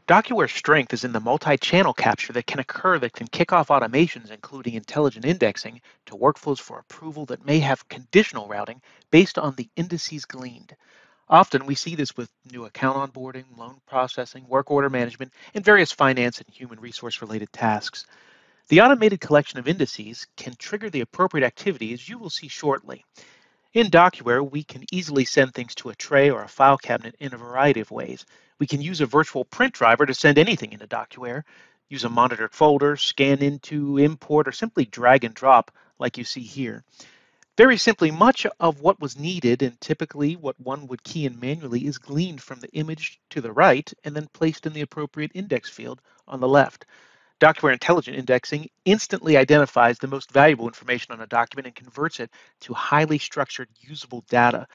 DocuWare's strength is in the multi-channel capture that can kick off automations, including intelligent indexing, to workflows for approval that may have conditional routing based on the indices gleaned. Often we see this with new account onboarding, loan processing, work order management, and various finance and human resource related tasks. The automated collection of indices can trigger the appropriate activity, as you will see shortly. In DocuWare, we can easily send things to a tray or a file cabinet in a variety of ways. We can use a virtual print driver to send anything into DocuWare, use a monitored folder, scan into, import, or simply drag and drop like you see here. Very simply, much of what was needed and typically what one would key in manually is gleaned from the image to the right and then placed in the appropriate index field on the left. DocuWare Intelligent Indexing instantly identifies the most valuable information on a document and converts it to highly structured, usable data.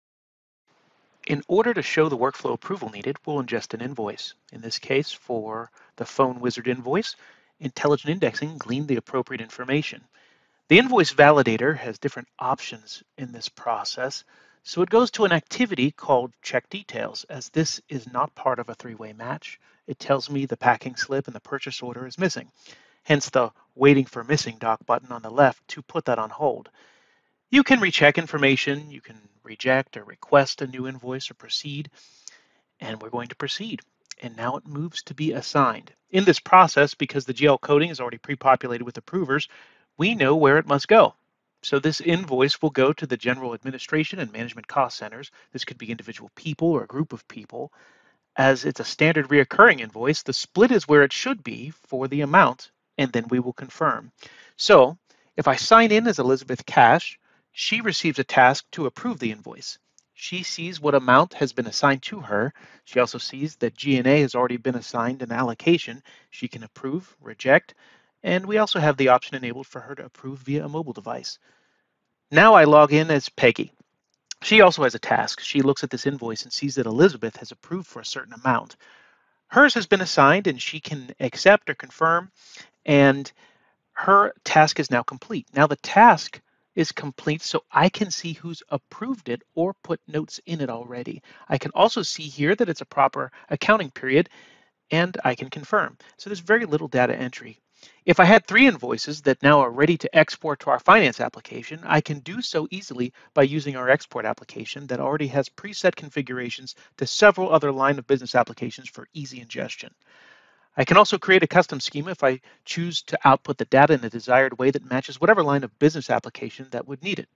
In order to show the workflow approval needed, we'll ingest an invoice. In this case, for the Phone Wizard invoice, Intelligent Indexing gleaned the appropriate information. The invoice validator has different options in this process, so it goes to an activity called check details. As this is not part of a three-way match, it tells me the packing slip and the purchase order is missing, hence the waiting for missing doc button on the left to put that on hold. You can recheck information, you can reject or request a new invoice or proceed, and we're going to proceed. And now it moves to be assigned. In this process, because the GL coding is already pre-populated with approvers, we know where it must go. So this invoice will go to the general administration and management cost centers. This could be individual people or a group of people. As it's a standard reoccurring invoice, the split is where it should be for the amount, and then we will confirm. So if I sign in as Elizabeth Cash, she receives a task to approve the invoice. She sees what amount has been assigned to her. She also sees that G&A has already been assigned an allocation. She can approve, reject, and we also have the option enabled for her to approve via a mobile device. Now I log in as Peggy. She also has a task. She looks at this invoice and sees that Elizabeth has approved for a certain amount. Hers has been assigned and she can accept or confirm, and her task is now complete. Now the task is complete, so I can see who's approved it or put notes in it already. I can also see here that it's a proper accounting period, and I can confirm. So there's very little data entry. If I had 3 invoices that now are ready to export to our finance application, I can do so easily by using our export application that already has preset configurations to several other line of business applications for easy ingestion. I can also create a custom schema if I choose to output the data in a desired way that matches whatever line of business application that would need it.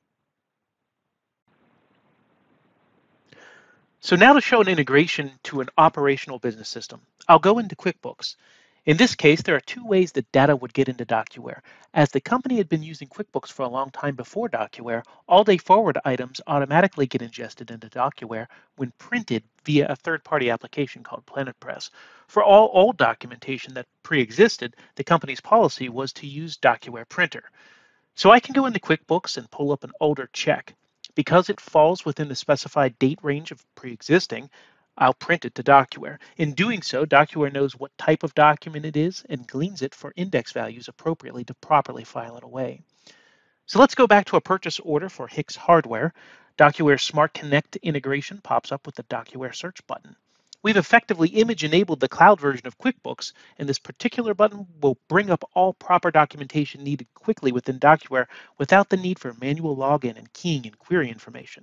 So now to show an integration to an operational business system, I'll go into QuickBooks. In this case, there are 2 ways that data would get into DocuWare. As the company had been using QuickBooks for a long time before DocuWare, all-day forward items automatically get ingested into DocuWare when printed via a third-party application called PlanetPress. For all old documentation that pre-existed, the company's policy was to use DocuWare Printer. So I can go into QuickBooks and pull up an older check. Because it falls within the specified date range of pre-existing, I'll print it to DocuWare. In doing so, DocuWare knows what type of document it is and gleans it for index values appropriately to properly file it away. So let's go back to a purchase order for Hicks Hardware. DocuWare Smart Connect integration pops up with the DocuWare search button. We've effectively image enabled the cloud version of QuickBooks, and this particular button will bring up all proper documentation needed quickly within DocuWare without the need for manual login and keying in query information.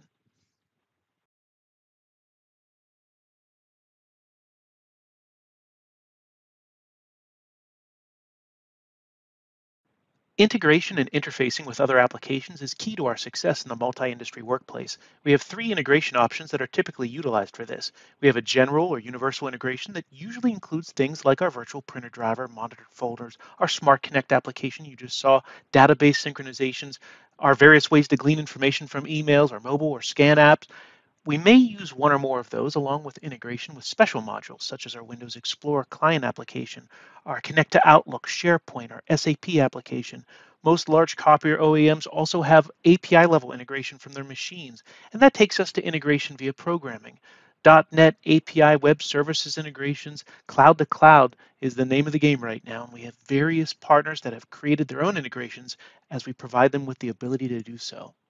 Integration and interfacing with other applications is key to our success in the multi-industry workplace. We have 3 integration options that are typically utilized for this. We have a general or universal integration that usually includes things like our virtual printer driver, monitored folders, our Smart Connect application you just saw, database synchronizations, our various ways to glean information from emails or mobile or scan apps. We may use one or more of those along with integration with special modules such as our Windows Explorer client application, our Connect to Outlook, SharePoint, or SAP application. Most large copier OEMs also have API level integration from their machines, and that takes us to integration via programming. .NET API web services integrations, cloud to cloud is the name of the game right now, and we have various partners that have created their own integrations as we provide them with the ability to do so.